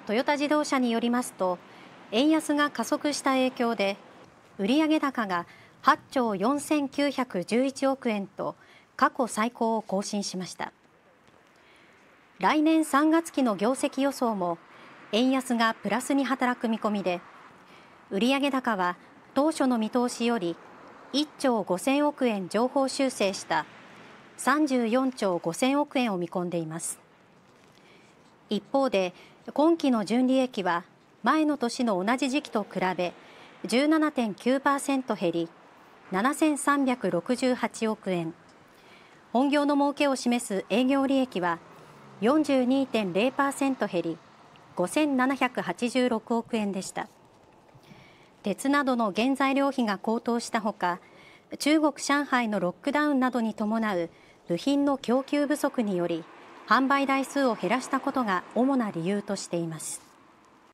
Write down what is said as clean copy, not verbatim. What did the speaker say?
トヨタ自動車によりますと、円安が加速した影響で売上高が8兆4911億円と過去最高を更新しました。来年3月期の業績予想も円安がプラスに働く見込みで、売上高は当初の見通しより1兆5000億円上方修正した34兆5000億円を見込んでいます。一方で今期の純利益は前の年の同じ時期と比べ 17.9% 減り7368億円、本業の儲けを示す営業利益は 42.0% 減り5786億円でした。鉄などの原材料費が高騰したほか、中国・上海のロックダウンなどに伴う部品の供給不足により販売台数を減らしたことが主な理由としています。